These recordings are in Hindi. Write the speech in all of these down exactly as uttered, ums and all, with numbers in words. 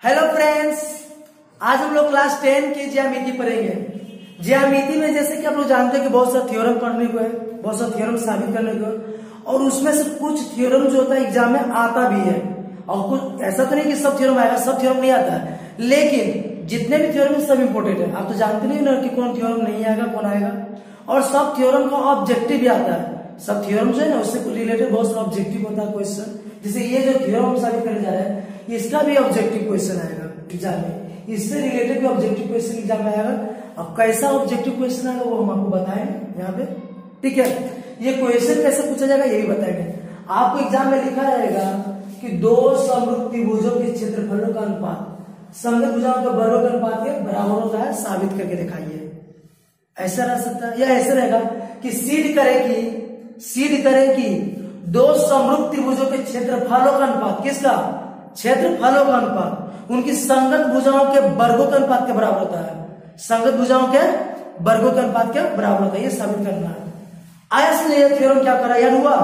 हेलो फ्रेंड्स, आज हम लोग क्लास टेन की ज्यामिति पढ़ेंगे। ज्यामिति में जैसे कि आप लोग जानते हैं कि बहुत सारा थ्योरम पढ़ने को है, बहुत सारा थ्योरम साबित करने को है, और उसमें से कुछ थ्योरम जो होता है एग्जाम में आता भी है। और कुछ ऐसा तो नहीं कि सब थ्योरम आएगा, सब थ्योरम नहीं आता है, लेकिन जितने भी थ्योरम है सब इंपोर्टेंट है। आप तो जानते नहीं ना कि कौन थ्योरम नहीं आएगा, कौन आएगा। और सब थ्योरम का ऑब्जेक्टिव भी आता है। सब थ्योरम जो है ना उससे रिलेटेड बहुत सारा ऑब्जेक्टिव होता है क्वेश्चन। जैसे ये जो थ्योरम हम साबित करने जा रहे हैं इसका भी ऑब्जेक्टिव क्वेश्चन आएगा एग्जाम में, इससे रिलेटेड भी ऑब्जेक्टिव क्वेश्चन एग्जाम में आएगा। अब कैसा ऑब्जेक्टिव क्वेश्चन आएगा वो हम आपको बताएंगे यहाँ पे, ठीक है। ये क्वेश्चन कैसे पूछा जाएगा ये भी बताएंगे। आपको एग्जाम में लिखा रहेगा कि दो समरूप त्रिभुजों के क्षेत्रफलों का अनुपात समरूप भुजाओं के वर्गों के अनुपात के बराबर होता है, साबित करके दिखाइए। ऐसा रह सकता है या ऐसा रहेगा कि सिद्ध करे कि सिद्ध करे कि दो समरूप त्रिभुजों के क्षेत्रफलों का अनुपात, किसका? क्षेत्रफलों का अनुपात उनकी संगत भुजाओं के वर्गों के अनुपात के बराबर होता है। संगत भुजाओं के वर्गों के अनुपात के बराबर होता है, ये साबित करना है। आया से ये थ्योरम क्या करा, याद हुआ?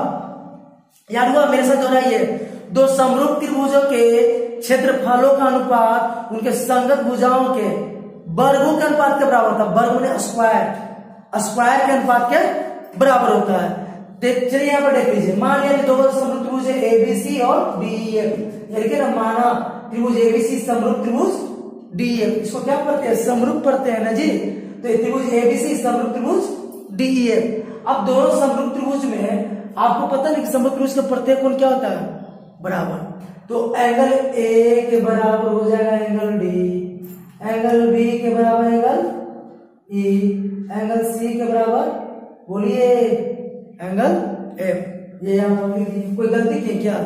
याद हुआ? मेरे साथ दोहराइए। दो समरूप त्रिभुजों के क्षेत्रफलों का अनुपात उनके संगत भुजाओं के वर्गों के अनुपात के बराबर होता है। वर्ग में स्क्वायर स्क्वायर के अनुपात के बराबर होता है। चलिए यहाँ पर देख लीजिए, मान लिया कि दो समरूप त्रिभुज है एबीसी और डीईएफ। देखिए ना, माना त्रिभुज एबीसी समरूप त्रिभुज डीईएफ। इसको क्या पढ़ते हैं? समरूप पढ़ते हैं ना जी। तो त्रिभुज एबीसी समरूप त्रिभुज डीईएफ। अब दोनों समरूप त्रिभुज में आपको पता नहीं कि समरूप त्रिभुज का प्रत्येक कोण क्या होता है? बराबर। तो एंगल ए के बराबर हो जाएगा एंगल डी, एंगल बी के बराबर एंगल ई, एंगल सी के बराबर बोलिए एंगल एफ। ये यहाँ पर कोई गलती की क्या?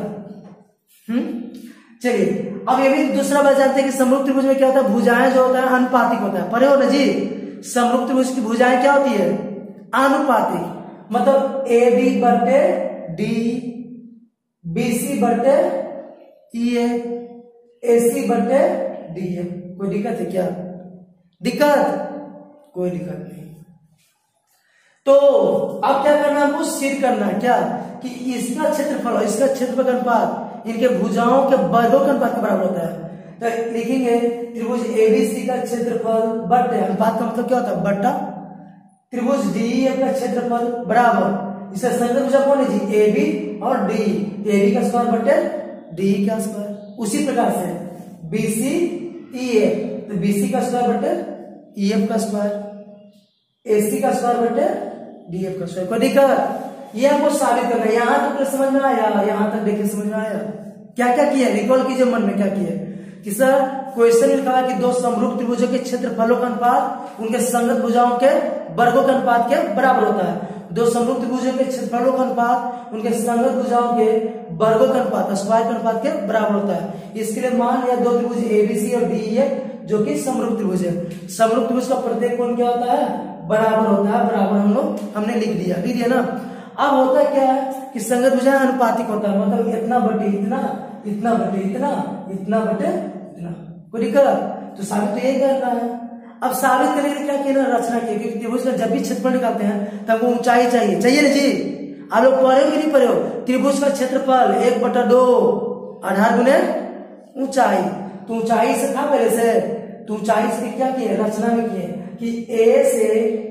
हम्म चलिए, अब ये भी दूसरा बात जानते हैं कि समरूप त्रिभुज में क्या होता है? भुजाएं जो होता है अनुपातिक होता है। पढ़े हो ना जी? समरूप त्रिभुज की भुजाएं क्या होती है? अनुपातिक। मतलब ए बी बटे डी, बी सी बटे ई ए, ए सी बटे डी ए। कोई दिक्कत है क्या? दिक्कत? कोई दिक्कत नहीं। तो अब क्या करना है? हमको सिद्ध करना है क्या कि इसका क्षेत्रफल और इसका क्षेत्रफल का अनुपात इनके भुजाओं के वर्गों के अनुपात के बराबर होता है। तो लिखेंगे त्रिभुज एबीसी का क्षेत्रफल बटे, अनुपात का मतलब क्या होता है? बटा त्रिभुज डीईएफ का क्षेत्रफल बराबर इसका संगत भुजा कौन है जी? एबी और डी। एबी का स्क्वायर बटे डी का स्क्वायर। उसी प्रकार से बीसी ईएफ, तो बीसी का स्क्वायर बटे ईएफ का स्क्वायर, एसी का स्क्वायर बटे डीएफ का स्क्वायर। कोई दिक्कत? ये हमको साबित करना है। यहां तक समझ में आया? यहां तक देखिए समझ में आया? क्या क्या किया? रिकॉल कीजिए मन में क्या किया कि सर क्वेश्चन में लिखा है कि दो समरूप त्रिभुजों के क्षेत्रफलों का अनुपात उनके संगत भुजाओं के वर्गों के अनुपात के बराबर होता है। दो समरूप त्रिभुजों के क्षेत्रफलों का अनुपात उनके संगत भुजाओं के वर्गों के अनुपात स्क्वायर के अनुपात के बराबर होता है। इसके लिए मान लिया दो त्रिभुज एबीसी और डीईएफ जो कि समरूप त्रिभुज है। समरूप त्रिभुज का प्रत्येक कोण क्या होता है? बराबर होता है। बराबर हम लोग हमने लिख दिया, लिख दिया ना। अब होता क्या है कि संगत भुजा अनुपातिक होता है, मतलब इतना बटे इतना, इतना बटे इतना, इतना बटे इतना। कोई दिक्कत? तो साबित तो यही करना है। अब साबित करने के लिए क्या किया ना? रचना की, क्योंकि त्रिभुज का जब भी क्षेत्रफल निकालते हैं तब वो ऊंचाई चाहिए चाहिए ना जी। आप लोग पढ़े हो कि नहीं पढ़े हो? त्रिभुज का क्षेत्रफल एक बटा दो आधार गुने ऊंचाई। तो ऊंचाई से था पहले से, तो ऊंचाई से क्या किए? रचना में किए कि ए से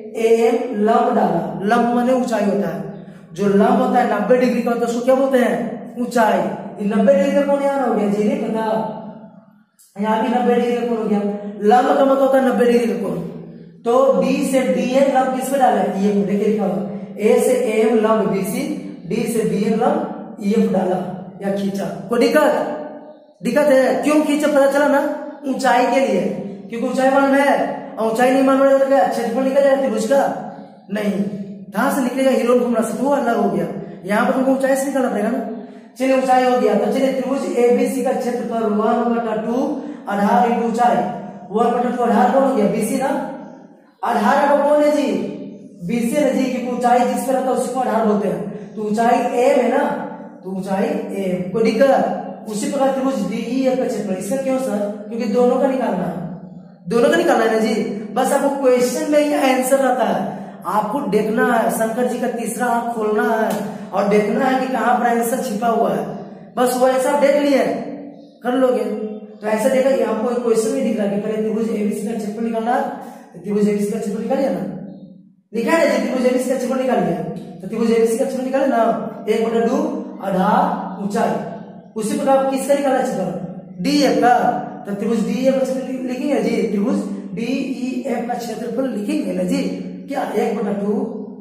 एम लंब डाला। लंब माने ऊंचाई होता है। जो लंब होता है नब्बे डिग्री का होता है उसको क्या बोलते हैं? ऊंचाई। नब्बे डिग्री का कोण यहाँ हो गया जी? नहीं पता? यहाँ भी नब्बे डिग्री का कोण हो गया। लंब का मतलब होता है नब्बे डिग्री का कोण। तो डी से डी एम लंब किस पे डाला है? ये देखिए लिखा हुआ ए से एम लंब बीसी, डी से डी एम लंब ईएफ डाला या खींचा। कोई दिक्कत? दिक्कत है? क्यों खींचा पता चला ना? ऊंचाई के लिए, क्योंकि ऊंचाई मालूम है। ऊंचाई नहीं मालूम है तो क्या क्षेत्रफल निकल जाएगा त्रिभुज का? नहीं, कहां से निकलेगा? हीरो घूमना से तो अलग हो गया। यहाँ पर तुमको ऊंचाई से निकालना पड़ेगा ना। चलिए ऊंचाई हो गया। तो चलिए त्रिभुज एबीसी का क्षेत्रफल वन बटा टू आधार इंटू ऊंचाई। वन बटा टू आधार कौन हो गया? बीसी ना। आधार का कौन है जी? बीसी है जी, क्योंकि ऊंचाई जिस पर रहता है उसको आधार बोलते हैं। तो ऊंचाई एम है ना, तो ऊंचाई एम। कोई दिक्कत? उसी प्रकार त्रिभुज डीईएफ का क्षेत्रफल। इसका क्यों सर? क्योंकि दोनों का निकालना है, दोनों का निकालना है ना जी। बस आपको क्वेश्चन में ही आंसर रहता है। आपको देखना है, शंकर जी का तीसरा आंख खोलना है और देखना है कि कहां पर आंसर छिपा हुआ है। बस वो ऐसा देख लिए कर लोगे। तो ऐसा देखा यहाँ आपको एक क्वेश्चन में दिख रहा है कि पहले त्रिभुज एबीसी का क्षेत्रफल निकालना, त्रिभुज एबीसी का क्षेत्रफल निकालिए ना, लिखा है ना त्रिभुज एबीसी का क्षेत्रफल निकालिए, तो त्रिभुज एबीसी का क्षेत्रफल निकाले ना, एक बटा दो आधार ऊंचाई, उसी प्रकार किसका निकाला क्षेत्रफल डी एफ का, तो त्रिभुज डी एफ का क्षेत्रफल लिखेंगे जी, त्रिभुज डी ई एफ का क्षेत्रफल लिखेंगे ना जी, क्या एक बटा दो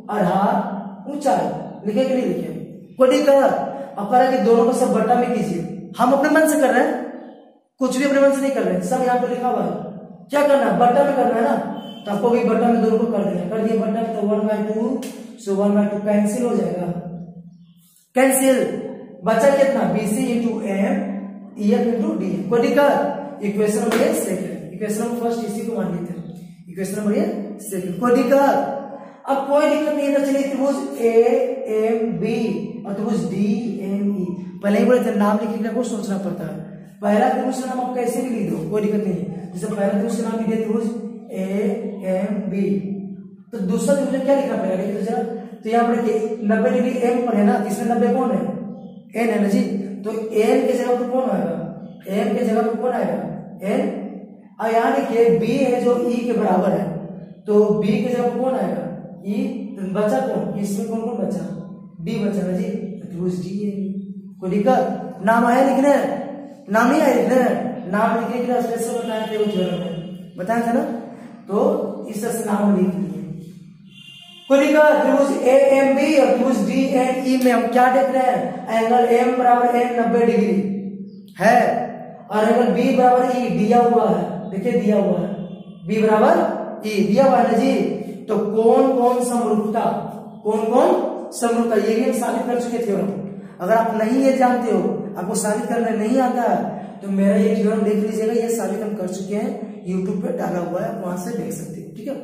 आधार ऊंचाई लिखे कि नहीं लिखे, कोई दिक्कत। अब कह रहा है कि दोनों को सब बट्टा में कीजिए, हम अपने मन से कर रहे हैं, कुछ भी अपने मन से नहीं कर रहे हैं, सब यहाँ पे लिखा हुआ है, क्या करना है बट्टा में करना है ना, तो आपको भी बट्टा में दोनों को कर देना, कर दिए बट्टा में, तो one by two, so one by two cancel हो जाएगा, कैंसिल, बचा कितना BC into M E F into D, कोई दिक्कत। इक्वेशन नंबर ये सेकंड, इक्वेशन नंबर फर्स्ट इसी को मान लेते हैं, इक्वेशन नंबर ये सेकंड, कोई दिक्कत। अब कोई दिक्कत नहीं है, चलिए त्रिभुज ए एम बी और त्रिभुज डी एम ई, पहले ही बोले थे नाम लिखने को सोचना पड़ता है, पहला त्रिभुज का नाम आप कैसे भी लिख दो कोई दिक्कत नहीं है, जैसे पहला त्रिभुज का नाम लिख दिया त्रिभुज ए एम बी, तो दूसरा त्रिभुज क्या लिखना पड़ेगा देखिए जरा, तो यहाँ पर नब्बे डिग्री एम पर है ना, इसमें नब्बे कौन है एन है ना जी, तो एन के जगह पर कौन आएगा, एन के जगह पर कौन आएगा एन, और यहाँ देखिए बी है जो ई के बराबर है, तो बी के जगह पर कौन आएगा ई, बचा कौन, इसमें कौन कौन बचा डी बचा ना जी, त्रिभुज डी है, कोई दिक्कत। नाम आया लिखने, नाम ही आया लिखने, नाम लिखने के लिए स्पेशल बताया थे वो थ्योरम में बताया था ना, तो इस तरह से नाम लिख लिए, कोई दिक्कत। त्रिभुज ए एम बी और त्रिभुज डी एन ई में हम क्या देख रहे हैं, एंगल एम बराबर एन नब्बे डिग्री है, और एंगल बी बराबर ई दिया हुआ है, देखिए दिया हुआ है, बी बराबर ई दिया हुआ है ना जी, तो कौन कौन समरूपता, कौन कौन समरूपता, ये भी हम साबित कर चुके थ्योरम। अगर आप नहीं ये जानते हो, आपको साबित करना नहीं आता है, तो मेरा ये थ्योरम देख लीजिएगा, ये साबित हम कर चुके हैं, यूट्यूब पे डाला हुआ है, वहां से देख सकते हो, ठीक है।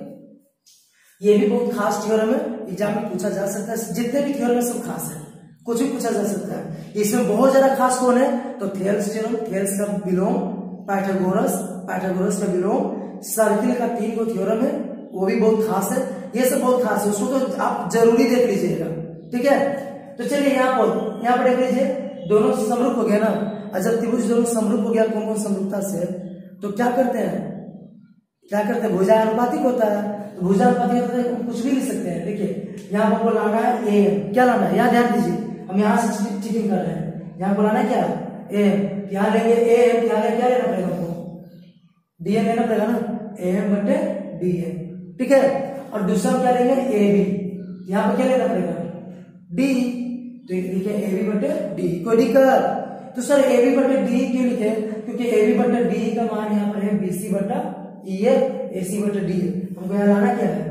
ये भी बहुत खास थ्योरम है, एग्जाम में पूछा जा सकता है, जितने भी थ्योरम है सब खास है, कुछ भी पूछा जा सकता है। इसमें बहुत ज्यादा खास कौन है, तो थेल्स थ्योरम, थेल्स का विलोम, पाइथागोरस, पाइथागोरस का विलोम, सर्किल का तीन को थ्योरम है, वो भी बहुत खास है, ये सब बहुत खास है, उसको तो आप जरूरी देख लीजिएगा, ठीक है। तो चलिए यहाँ पर यहाँ पर देख लीजिए, दोनों समरूप हो गया ना, और जब त्रिभुज दोनों समरूप हो गया कौन कौन समरूपता से, तो क्या करते हैं, क्या करते हैं भुजा अनुपातिक होता है, तो भुजा अनुपातिक होता है, कुछ भी लिख सकते हैं। देखिए यहाँ पर लाना है ए, क्या लाना है, यहाँ ध्यान दीजिए, हम यहाँ से चीटिंग कर रहे हैं, यहाँ पर लाना है क्या ए, यहाँ लेंगे ए, यहाँ लेंगे क्या लेना पड़ेगा हमको, डी एम लेना पड़ेगा ना, ए एम बटे डी एम, ठीक है। और दूसरा क्या लेंगे ए बी, यहाँ पर क्या लेना पड़ेगा डी, तो लिखे ए बी बटे डी, कोई दिक्कत। तो सर ए बी बटे डी क्यों लिखे, क्योंकि ए बी बटे डी का मान यहाँ पर है बी सी बटा ई ए, ए सी बटे डी, हमको यहाँ लाना क्या है,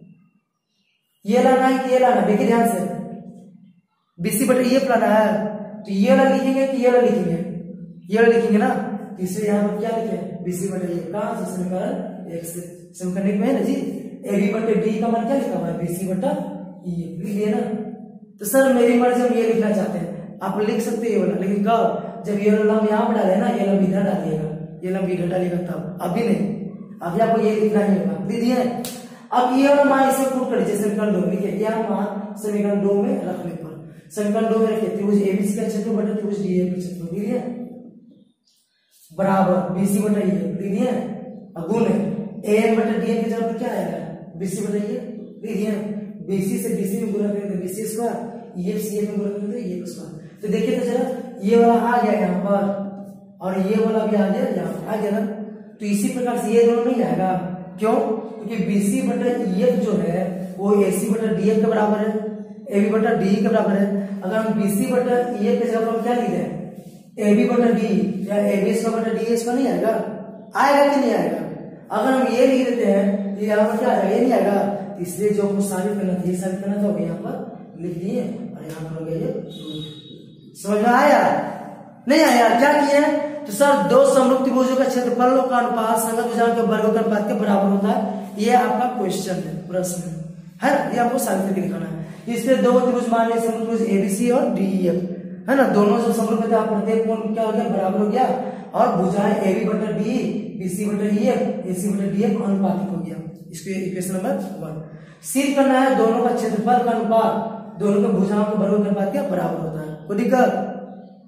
ये लाना है कि ये लाना, देखिए ध्यान से, बी सी बटे ई ए लाना है, तो ये वाला लिखेंगे कि ये वाला लिखेंगे, ये वाला लिखेंगे ना, तो इससे यहाँ पर क्या लिखे बी सी बटे ई, कहाँ से समीकरण एक से, समीकरण में है ना जी, ए बी बटे डी का मान क्या लिखा हुआ है बी सी बटा ई, लिख लिया ना। तो सर मेरी मर्जी हम ये लिखना चाहते हैं, आप लिख सकते हैं ये वाला, लेकिन कब, जब ये वाला हम यहाँ पर डाले ना, ये लंब इधर डालिएगा, ये लंब इधर डालिएगा तब, अभी नहीं, अभी आपको ये लिखना ही होगा, दीजिए। अब ये वाला मान इसे पुट कर लीजिए समीकरण दो, लिखिए यह मान समीकरण दो में रखने पर, समीकरण दो में रखिए त्रिभुज एबीसी का क्षेत्रफल बटा त्रिभुज डी ए का क्षेत्रफल, दीजिए बराबर बीसी बटा ई, दीजिए गुण ए एन बटा डी एन की जगह पर क्या आएगा बीसी बटा ई, दीजिए बीसी से बीसी में गुणा करेंगे बीसी स्क्वायर, ये सी ए में गुणा करेंगे ये स्क्वायर, तो देखिए तो जरा ये वाला आ गया यहाँ पर, और ये वाला भी आ गया यहाँ पर, आ गया ना, तो इसी प्रकार से ये दोनों नहीं आएगा, क्यों, क्योंकि बीसी बटा ई एफ जो है वो एसी बटा डी एफ के बराबर है, ए बी बटा डी के बराबर है। अगर हम बीसी बटा ई एफ के जगह पर क्या लिख दें ए बी बटा डी, या ए बी स्क्वायर बटा डी इसका नहीं आएगा, आएगा कि नहीं आएगा, अगर हम ये लिख देते हैं तो यहाँ पर क्या आएगा, ये नहीं आएगा, इसलिए जो हमको साबित करना था, ये साबित करना था यहाँ पर लिख दिए, और यहाँ पर हो गया ये, समझ में आया नहीं आया, क्या किए, तो सर दो समरूप त्रिभुजों का क्षेत्रफलों का अनुपात संगत भुजाओं के वर्गों के अनुपात के बराबर होता है, ये आपका क्वेश्चन है, प्रश्न है ना, ये आपको साबित करके दिखाना है। इसलिए दो त्रिभुज मान लिया समरूप त्रिभुज एबीसी और डीईएफ, है ना, दोनों जब समरूप थे प्रत्येक कोण क्या हो गया बराबर हो गया, और भुजाएं ए बी बटा डी, बीसी बटा ई एफ, एसी बटा डी एफ अनुपातिक हो गया, इसको इक्वेशन नंबर वन। सिद्ध करना है दोनों का क्षेत्रफल का अनुपात दोनों के भुजाओं के वर्गों के अनुपात के बराबर होता है, कोई दिक्कत,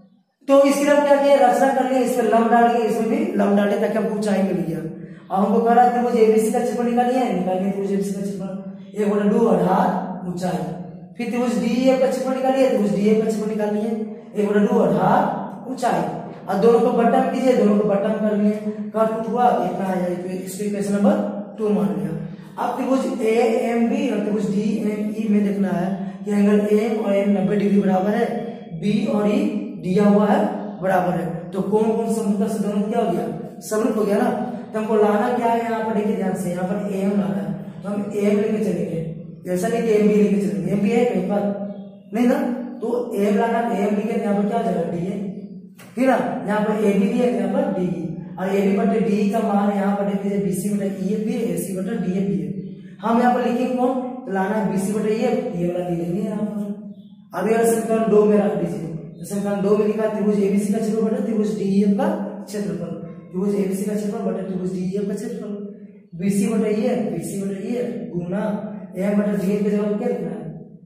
तो इसके लिए क्या किया, रचना कर लिया, इसमें लंब डाल के इसमें भी लंब डाले ताकि हमको ऊंचाई मिल गया। अब हमको कह रहा है त्रिभुज एबीसी का क्षेत्रफल निकालिए, निकालिए त्रिभुज एबीसी का क्षेत्रफल, एक बटा दो आधार ऊंचाई। फिर त्रिभुज डीईएफ का क्षेत्रफल निकालिए, त्रिभुज डीईएफ का क्षेत्रफल निकालिए, एक बटा दो आधार ऊंचाई। और दोनों को बटन कीजिए, दोनों को बटन कर लिए, कट हुआ इतना आ जाएगा, इसको इक्वेशन नंबर टू मान लिया। अब त्रिभुज ए एम बी और त्रिभुज डी एम ई में देखना है कि एंगल एम और एम नब्बे डिग्री बराबर है, बी और ई दिया हुआ है बराबर है, तो कौन कौन समरूपता से दोनों क्या हो गया, समरूप हो गया ना। तो हमको लाना क्या है, यहाँ पर देखिए ध्यान से, यहाँ पर एम लाना है, तो हम एम लेके चलेंगे, ऐसा नहीं कि एम बी लेके चलेंगे, एम बी है कहीं पर नहीं ना, तो एम लाना, एम लिखे यहाँ पर क्या हो जाएगा, डी है, ठीक ना। यहाँ पर ए बी दिया, यहाँ पर डी, और ए बी बटे डी का मान यहाँ पर देखिए बीसी बटे ई एफ भी है, एसी बटे डी एफ भी है। हम यहाँ पर लिखेंगे कौन, तो लाना है बीसी बटे ई एफ, ये वाला लिखेंगे यहाँ पर। अभी वाला समीकरण दो में रख दीजिए, समीकरण दो में लिखा त्रिभुज एबीसी का क्षेत्रफल बटे त्रिभुज डीईएफ का क्षेत्रफल, त्रिभुज एबीसी का क्षेत्रफल बटे त्रिभुज डीईएफ का क्षेत्रफल, बीसी बटे ईएफ, बीसी बटे ईएफ गुना एम बटे डीएफ की जगह पर क्या लिखना है,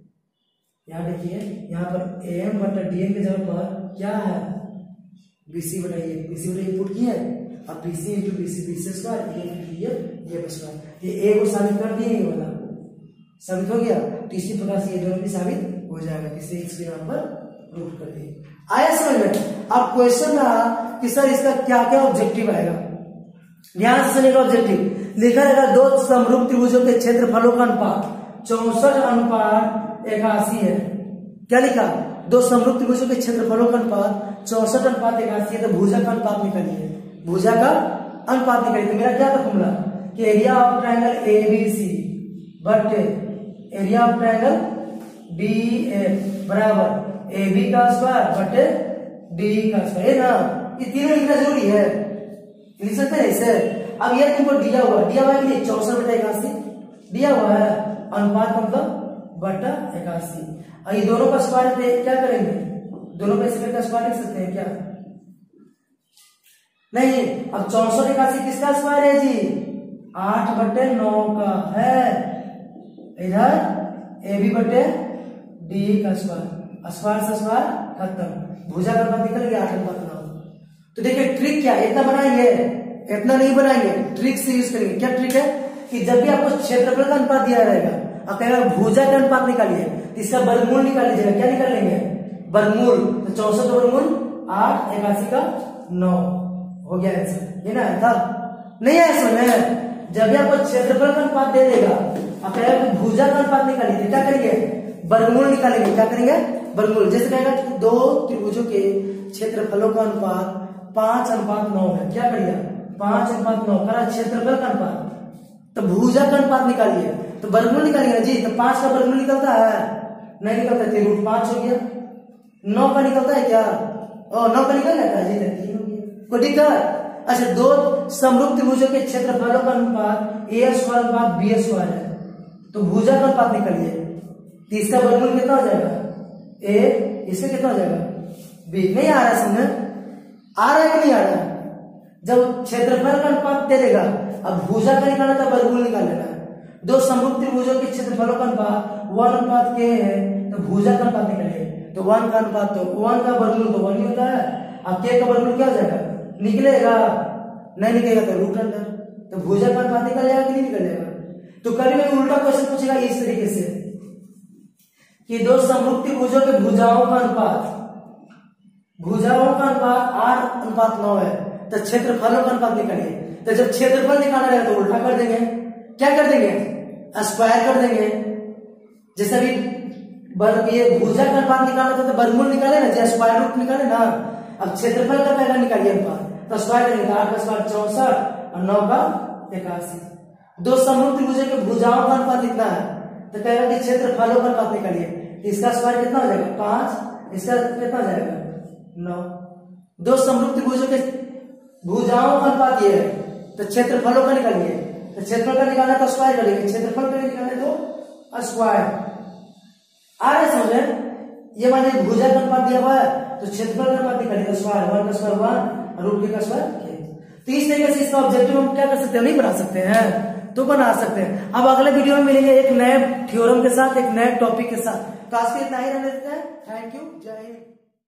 यहाँ देखिए यहाँ पर एम बटे डीएफ की जगह पर क्या है, बीसी बटा ईएफ, बीसी बटा ईएफ पुट किया है, अब BC into BC BC square EF EF EF square, ये ए को साबित कर दिए, ये वाला साबित हो गया। तो इसी प्रकार से ये दोनों भी साबित हो जाएगा, किसी इसके यहाँ पर प्रूफ कर दिए। आया समझ में। अब क्वेश्चन रहा कि सर इसका क्या क्या ऑब्जेक्टिव आएगा, ध्यान से सुनिएगा। ऑब्जेक्टिव लिखा रहेगा दो समरूप त्रिभुजों के क्षेत्रफलों का अनुपात चौसठ अनुपात इक्यासी है। क्या लिखा, दो समरूप त्रिभुजों के क्षेत्रफलों का अनुपात चौसठ अनुपात इक्यासी है, तो भुजा का अनुपात निकालिए, भुजा का अनुपात निकालिए। तो मेरा क्या था फॉर्मूला कि area of triangle A B C but area of triangle D F बराबर ए बी का स्क्वायर बटे डी का स्क्वायर, है ना। ये तीनों लिखना जरूरी है, लिख सकते हैं इसे। अब ये तुमको दिया हुआ दिया हुआ है कि चौसठ बटा इक्यासी दिया हुआ है, अनुपात का मतलब बटा इक्यासी, और ये दोनों का स्क्वायर क्या करेंगे, दोनों का स्क्वायर का स्क्वायर लिख सकते हैं क्या, नहीं। अब चौसठ इक्यासी किसका स्क्वायर है जी, आठ बटे नौ का है, इधर ए बी बटे डी का स्क्वायर, स्क्वायर से स्क्वायर खत्म, भुजा का अनुपात निकल गया आठ अनुपात नौ। तो देखिए ट्रिक क्या है, इतना बनाएंगे, इतना नहीं बनाएंगे, ट्रिक से यूज करेंगे। क्या ट्रिक है कि जब भी आपको क्षेत्रफल का अनुपात दिया रहेगा और कहेगा भुजा का अनुपात निकालिए, तो इसका वर्गमूल निकाल लीजिएगा। क्या निकाल लेंगे, वर्गमूल, तो चौसठ वर्गमूल आठ, इक्यासी का नौ, हो गया आंसर, ये ना था नहीं है समझ में। जब भी आपको क्षेत्रफल का अनुपात दे देगा और कहेगा भुजा का अनुपात निकालिए, तो क्या करेंगे, वर्गमूल निकालेंगे। क्या करेंगे, वर्गमूल। जैसे कहेगा कि दो त्रिभुजों के क्षेत्रफलों का अनुपात पांच अनुपात नौ है, क्या करिए, पांच अनुपात नौ करा क्षेत्रफल का अनुपात, तो भुजा का अनुपात निकालिए, तो वर्गमूल निकालिएगा जी। तो पांच का वर्गमूल निकलता है, नहीं निकलता, तो रूट पांच हो गया। नौ का निकलता है क्या, और नौ का निकल जाता है जी, तीन हो गया, कोई दिक्कत। अच्छा, दो समरूप त्रिभुजों के क्षेत्रफलों का अनुपात ए स्क्वायर अनुपात बी स्क्वायर है, तो भुजा का अनुपात निकालिए, तो इसका वर्गमूल कितना हो जाएगा, ए, इसका कितना हो जाएगा, बी। नहीं आ रहा है समझ, आ रहा है कि नहीं आ रहा है। जब क्षेत्रफल का अनुपात दे देगा, अब भुजा का निकालना था, वर्गमूल निकाल लेना है। दो समरूप त्रिभुजों के क्षेत्रफलों का अनुपात वन अनुपात के है, तो भुजा का अनुपात निकालिए, तो वन का अनुपात, तो वन का वर्गमूल तो वन ही होता है, अब के का वर्गमूल क्या हो जाएगा, निकलेगा, नहीं निकलेगा तो रूट अंडर, तो भुजा का अनुपात निकल जाएगा कि नहीं निकल जाएगा। तो कभी कभी उल्टा क्वेश्चन पूछेगा इस तरीके से कि दो समरूप त्रिभुजों के भुजाओं का अनुपात, भुजाओं का अनुपात आठ अनुपात नौ है, तो क्षेत्रफलों का अनुपात निकालिए। तो जब क्षेत्रफल निकालना रहेगा तो उल्टा कर देंगे, क्या कर देंगे, स्क्वायर कर देंगे। जैसे अभी ये भुजा का अनुपात निकालना था तो वर्गमूल निकाले ना, जैसे स्क्वायर रूट निकाले ना। अब क्षेत्रफल का पहला निकालिए अनुपात, तो स्क्वायर करेंगे, आठ का स्क्वायर चौसठ और नौ का इक्यासी। दो समरूप त्रिभुजों के भुजाओं का अनुपात कितना है, तो कहेगा कि क्षेत्रफलों का अनुपात निकालिए, इसका स्क्वायर कितना हो जाएगा, पांच, इसका कितना हो जाएगा, नौ। दो समरूप त्रिभुजों के भुजाओं का अनुपात ये है, तो क्षेत्रफलों का निकालिए, तो क्षेत्रफल का निकालना तो स्क्वायर करेंगे, क्षेत्रफल का निकालना तो स्क्वायर। आ रहे समझे, ये मानिए भुजा का अनुपात दिया हुआ है, तो क्षेत्रफल का अनुपात निकालिए, तो स्क्वायर, वन का स्क्वायर वन और रूट का स्क्वायर। तो इस तरीके से इसका ऑब्जेक्टिव हम क्या कर सकते हैं, नहीं बना सकते हैं, तो बना सकते हैं। अब अगले वीडियो में मिलेंगे एक नए थ्योरम के साथ, एक नए टॉपिक के साथ। तो आज के इतना ही रहने देते हैं। थैंक यू, जय हिंद।